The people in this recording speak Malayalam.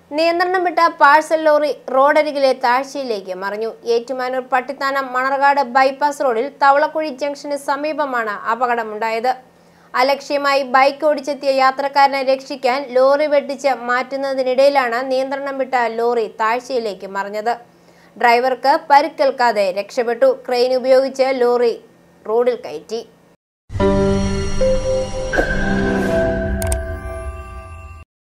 നിയന്ത്രണം വിട്ട പാഴ്സൽ ലോറി റോഡരികിലെ താഴ്ചയിലേക്ക് മറിഞ്ഞു. ഏറ്റുമാനൂർ പട്ടിത്താനം മണർകാട് ബൈപ്പാസ് റോഡിൽ തവളക്കുഴി ജംഗ്ഷന് സമീപമാണ് അപകടമുണ്ടായത്. അലക്ഷ്യമായി ബൈക്ക് ഓടിച്ചെത്തിയ യാത്രക്കാരനെ രക്ഷിക്കാൻ ലോറി വെട്ടിച്ച് മാറ്റുന്നതിനിടയിലാണ് നിയന്ത്രണം വിട്ട ലോറി താഴ്ചയിലേക്ക് മറിഞ്ഞത്. ഡ്രൈവർക്ക് പരിക്കേൽക്കാതെ രക്ഷപ്പെട്ടു. ക്രെയിൻ ഉപയോഗിച്ച് ലോറി റോഡിൽ കയറ്റി.